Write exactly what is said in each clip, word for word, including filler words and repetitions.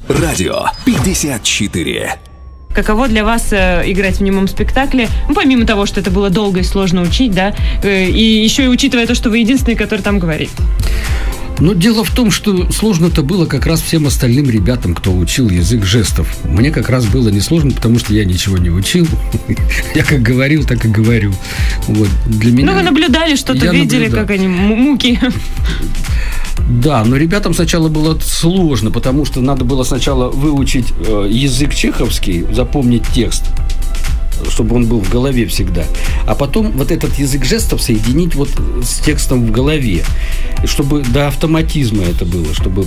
Радио пятьдесят четыре. Каково для вас э, играть в немом спектакле? Ну, помимо того, что это было долго и сложно учить, да, э, и еще и учитывая то, что вы единственный, который там говорит. Но дело в том, что сложно-то было как раз всем остальным ребятам, кто учил язык жестов. Мне как раз было несложно, потому что я ничего не учил. Я как говорил, так и говорю. Вот. Для меня... Ну, вы наблюдали, что-то видели, наблюдал. Как они, муки. Да, но ребятам сначала было сложно, потому что надо было сначала выучить э, язык чеховский, запомнить текст, чтобы он был в голове всегда. А потом вот этот язык жестов соединить вот с текстом в голове. Чтобы до автоматизма это было. Чтобы...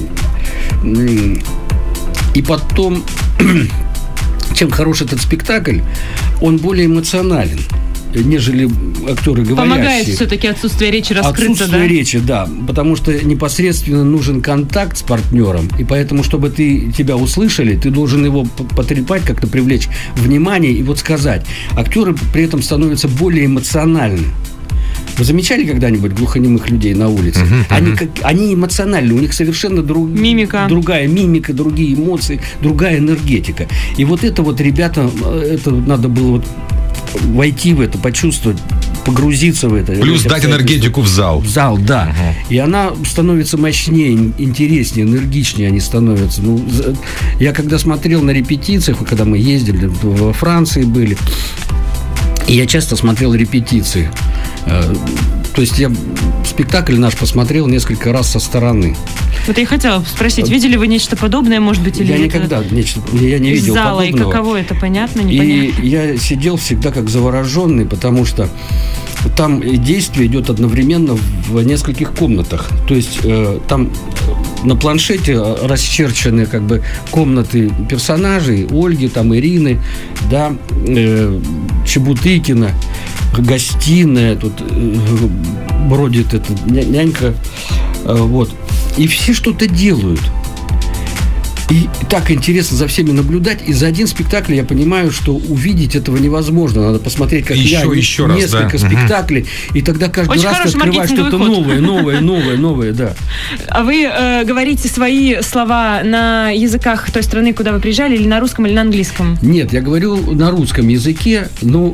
И потом, чем хорош этот спектакль, он более эмоционален, нежели актеры говорящие. Помогает все-таки отсутствие речи раскрыться, отсутствие да? речи, да. Потому что непосредственно нужен контакт с партнером. И поэтому, чтобы ты, тебя услышали, ты должен его потрепать, как-то привлечь внимание и вот сказать. Актеры при этом становятся более эмоциональны. Вы замечали когда-нибудь глухонемых людей на улице? Uh-huh, uh-huh. Они, как, они эмоциональны, у них совершенно друг, мимика. другая мимика, другие эмоции, другая энергетика. И вот это вот, ребята, это надо было вот войти в это, почувствовать, погрузиться в это. Плюс дать энергетику в зал. В зал, да. Uh-huh. И она становится мощнее, интереснее, энергичнее они становятся. Ну, я когда смотрел на репетициях, когда мы ездили, во Франции были, и я часто смотрел репетиции. То есть я спектакль наш посмотрел несколько раз со стороны. Вот я хотела спросить, видели вы нечто подобное, может быть, или я это... никогда нечто, я не видел зала, подобного. И каково это, понятно, непонятно? И я сидел всегда как завороженный, потому что там действие идет одновременно в нескольких комнатах. То есть э, там на планшете расчерчены как бы комнаты персонажей, Ольги, там Ирины, да, э, Чебутыкина, гостиная, тут э, бродит эта нянька, э, вот. И все что-то делают. И так интересно за всеми наблюдать. И за один спектакль я понимаю, что увидеть этого невозможно. Надо посмотреть, как еще, я, еще несколько раз, да. спектаклей. Угу. И тогда каждый Очень раз ты открываешь что-то ход. новое, новое, новое, новое, да. А вы э, говорите свои слова на языках той страны, куда вы приезжали, или на русском, или на английском? Нет, я говорю на русском языке. Ну,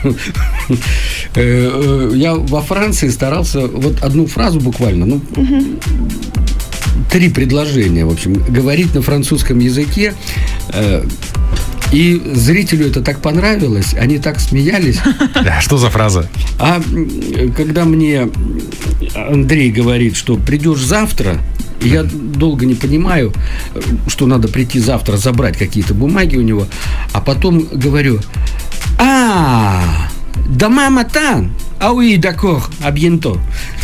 я во Франции старался вот одну фразу буквально, ну... Три предложения, в общем, говорить на французском языке. Э, и зрителю это так понравилось, они так смеялись. Да, что за фраза? А когда мне Андрей говорит, что придешь завтра, я долго не понимаю, что надо прийти завтра, забрать какие-то бумаги у него, а потом говорю: а demain matin. А oui, d'accord, à bientôt.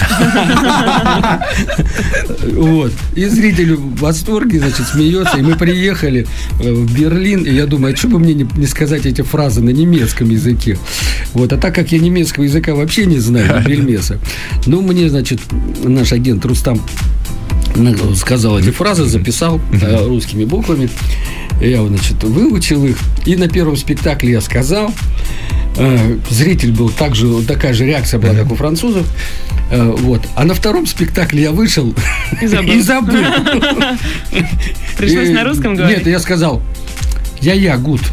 Вот. И зритель в восторге, значит, смеется. И мы приехали в Берлин, и я думаю, а что бы мне не, не сказать эти фразы на немецком языке? Вот. А так как я немецкого языка вообще не знаю, бельмеса, ну, мне, значит, наш агент Рустам сказал эти фразы, записал э, русскими буквами. Я, значит, выучил их. И на первом спектакле я сказал. Э, зритель был также, такая же реакция была, как у французов. Э, вот. А на втором спектакле я вышел и забыл. И забыл. Пришлось на русском говорить? Нет, я сказал: я-я, гуд.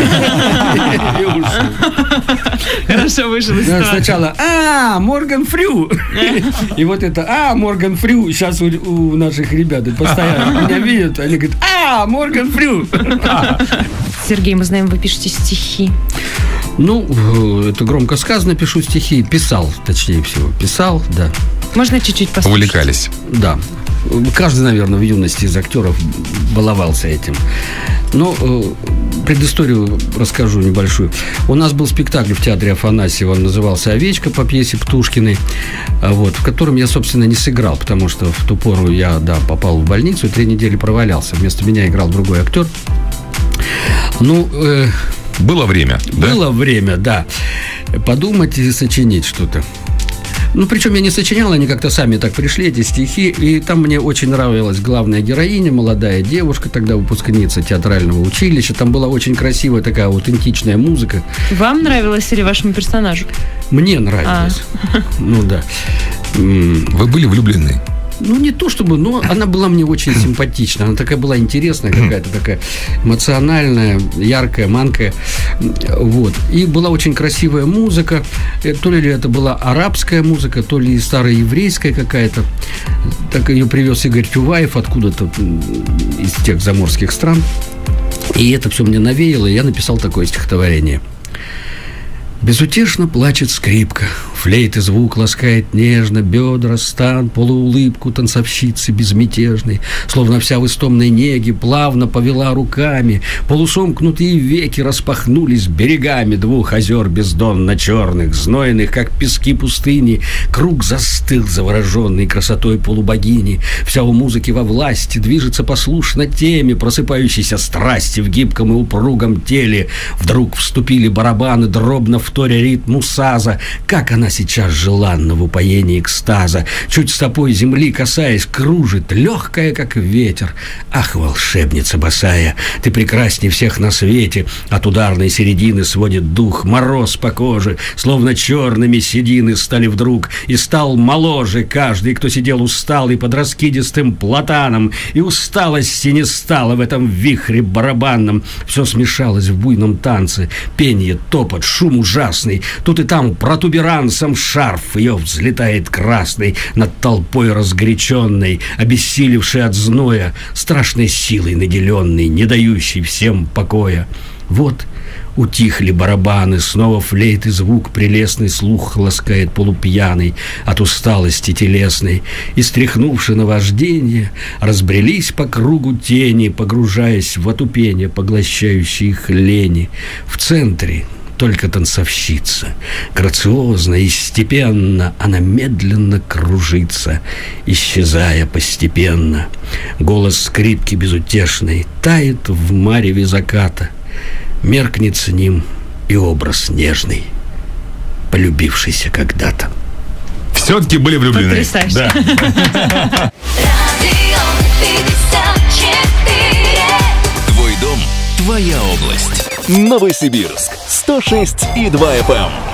Хорошо вышел из ситуации. Сначала: а, Морган Фрю. И вот это: а, Морган Фрю. Сейчас у наших ребят постоянно меня видят, они говорят: а, Морган Фрю. Сергей, мы знаем, вы пишете стихи. Ну, это громко сказано, пишу стихи. Писал, точнее всего. Писал, да. Можно чуть-чуть послушать? Увлекались. Да. Каждый, наверное, в юности из актеров баловался этим. Но э, предысторию расскажу небольшую. У нас был спектакль в театре Афанасьева, он назывался «Овечка» по пьесе Птушкиной, вот, в котором я, собственно, не сыграл, потому что в ту пору я, да, попал в больницу и три недели провалялся. Вместо меня играл другой актер. Ну... Э, было время, да? Было время, да. Подумать и сочинить что-то. Ну, причем я не сочинял, они как-то сами так пришли, эти стихи. И там мне очень нравилась главная героиня, молодая девушка, тогда выпускница театрального училища. Там была очень красивая такая аутентичная музыка. Вам нравилось или вашему персонажу? Мне нравилось. А. Ну, да. Вы были влюблены? Ну, не то чтобы, но она была мне очень симпатична. Она такая была интересная какая-то, такая эмоциональная, яркая, манкая. Вот. И была очень красивая музыка. То ли это была арабская музыка, то ли староеврейская какая-то. Так ее привез Игорь Тюваев откуда-то из тех заморских стран. И это все мне навеяло, и я написал такое стихотворение. Безутешно плачет скрипка, флейты звук ласкает нежно бедра, стан, полуулыбку танцовщицы безмятежной, словно вся в истомной неге плавно повела руками, полусомкнутые веки распахнулись берегами двух озер бездонно-черных, знойных, как пески пустыни, круг застыл завороженный красотой полубогини, вся у музыки во власти, движется послушно теме просыпающейся страсти в гибком и упругом теле, вдруг вступили барабаны дробно вторя ритму саза, как она сейчас желанна в упоении экстаза, чуть стопой земли касаясь, кружит, легкая, как ветер. Ах, волшебница босая, ты прекрасней всех на свете, от ударной середины сводит дух, мороз по коже, словно черными седины стали вдруг, и стал моложе каждый, кто сидел усталый под раскидистым платаном, и усталости не стало в этом вихре барабанном, все смешалось в буйном танце, пение, топот, шум ужасный. Тут и там протуберанцем шарф ее взлетает красный над толпой разгоряченной, обессилевшей от зноя, страшной силой наделенной, не дающей всем покоя. Вот утихли барабаны, снова флейты звук прелестный слух ласкает полупьяный от усталости телесной, и, стряхнувши наваждение, разбрелись по кругу тени, погружаясь в отупение, поглощающие их лени. В центре только танцовщица, грациозно и степенно она медленно кружится, исчезая постепенно. Голос скрипки безутешный тает в мареве заката, меркнет с ним и образ нежный, полюбившийся когда-то. Все-таки были влюблены. Потрясающе. Да. Твой дом, твоя область. Новосибирск сто шесть и два эф эм.